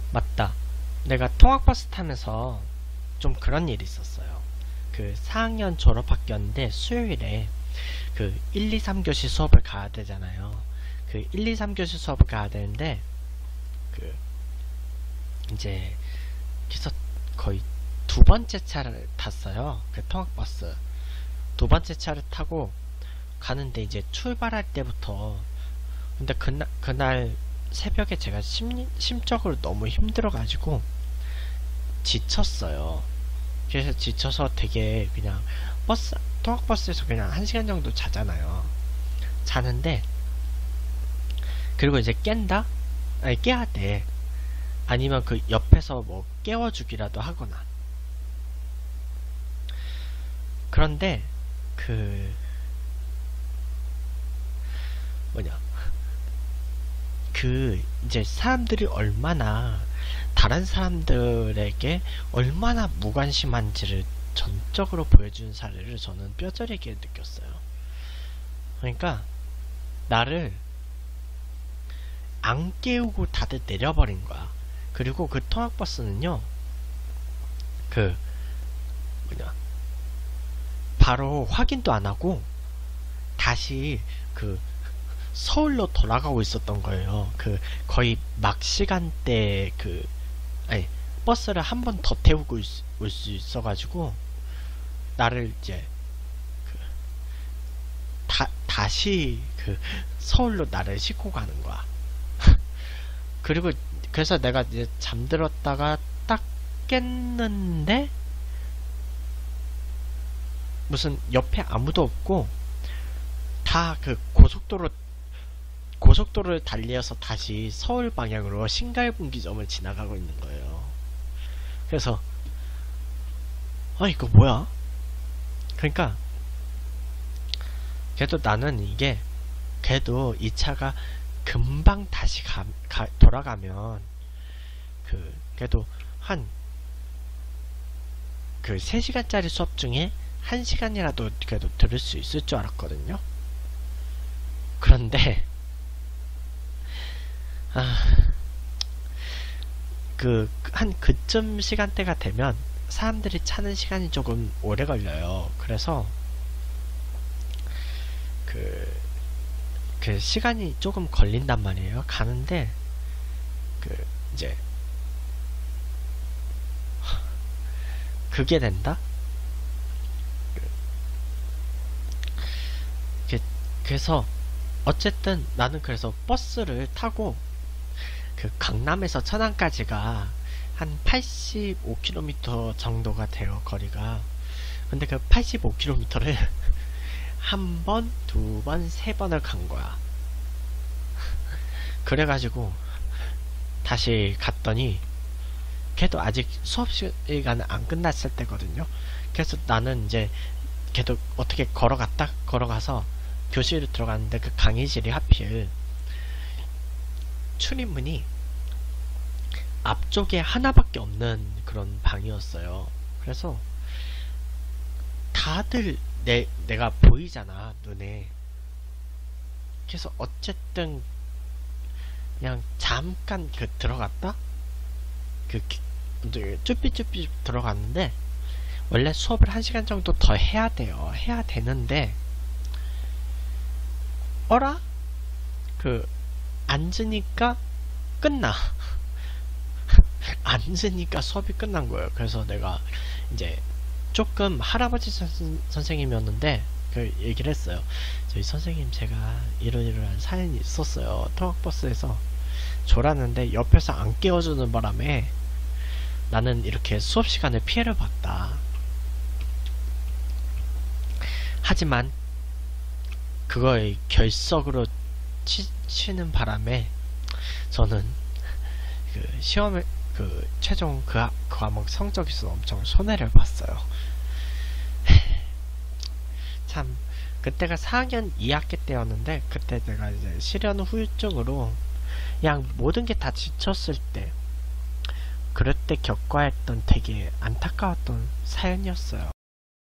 맞다. 내가 통학버스 타면서 좀 그런 일이 있었어요. 그 4학년 졸업학기였는데 수요일에 그 1, 2, 3교시 수업을 가야 되잖아요. 그 1, 2, 3교시 수업을 가야 되는데 그 이제 그래서 거의 두 번째 차를 탔어요. 그 통학버스 두 번째 차를 타고 가는데 이제 출발할 때부터 근데 그날 새벽에 제가 심적으로 너무 힘들어가지고 지쳤어요. 그래서 지쳐서 되게 그냥 통학버스에서 그냥 1시간 정도 자잖아요. 자는데 그리고 이제 깬다? 아니 깨야 돼. 아니면 그 옆에서 뭐 깨워주기라도 하거나. 그런데 그 뭐냐 그 이제 사람들이 얼마나 다른 사람들에게 얼마나 무관심한지를 전적으로 보여주는 사례를 저는 뼈저리게 느꼈어요. 그러니까 나를 안 깨우고 다들 내려버린 거야. 그리고 그 통학버스는요 그 뭐냐 바로 확인도 안 하고 다시 그 서울로 돌아가고 있었던 거예요. 그 거의 막 시간대 그 아니 버스를 한 번 더 태우고 올 수 있어가지고 나를 이제 그 다시 그 서울로 나를 싣고 가는 거야. 그리고 그래서 내가 이제 잠들었다가 딱 깼는데 무슨 옆에 아무도 없고 다 그 고속도로를 달려서 다시 서울 방향으로 신갈분기점을 지나가고 있는 거예요. 그래서 이거 뭐야? 그러니까 그래도 나는 이게 그래도 이 차가 금방 다시 돌아가면 그래도 한 그 3시간짜리 수업 중에 1시간이라도 그래도 들을 수 있을 줄 알았거든요. 그런데 한 그쯤 시간대가 되면 사람들이 차는 시간이 조금 오래 걸려요. 그래서 그 시간이 조금 걸린단 말이에요. 가는데 이제 그게 된다? 그래서 어쨌든 나는 그래서 버스를 타고 그 강남에서 천안까지가 한 85km 정도가 돼요. 거리가. 근데 그 85km를 한 번, 두 번, 세 번을 간 거야. 그래가지고 다시 갔더니 걔도 아직 수업 시간은 안 끝났을 때거든요. 그래서 나는 이제 걔도 어떻게 걸어가서 교실에 들어갔는데 그 강의실이 하필 출입문이 앞쪽에 하나밖에 없는 그런 방이었어요. 그래서 다들 내가 보이잖아, 눈에. 그래서 어쨌든 그냥 잠깐 들어갔다? 쭈삐쭈삐 들어갔는데 원래 수업을 1시간 정도 더 해야 돼요. 해야 되는데 어라? 앉으니까 끝나. 앉으니까 수업이 끝난 거예요. 그래서 내가 이제 조금 할아버지 선생님이었는데 얘기를 했어요. 저희 선생님 제가 이러이러한 사연이 있었어요. 통학버스에서 졸았는데 옆에서 안 깨워주는 바람에 나는 이렇게 수업시간에 피해를 봤다. 하지만 그거의 결석으로 치는 바람에 저는 시험에 최종 그 과목 성적에서 엄청 손해를 봤어요. 참 그때가 4학년 2학기 때였는데 그때 내가 이제 실연 후유증으로 그냥 모든 게 다 지쳤을 때 그럴 때 겪어야 했던 되게 안타까웠던 사연이었어요.